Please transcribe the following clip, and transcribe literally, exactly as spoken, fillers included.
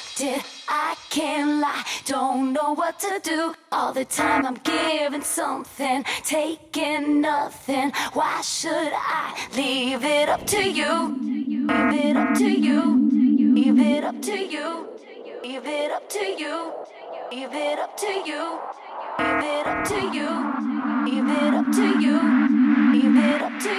distracted, I can't lie, don't know what to do. All the time I'm giving something, taking nothing. Why should I leave it up to you? Leave it up to you. Leave it up to you. Leave it up to you. Leave it up to you. Leave it up to you. Leave it up to you. Leave it up to you.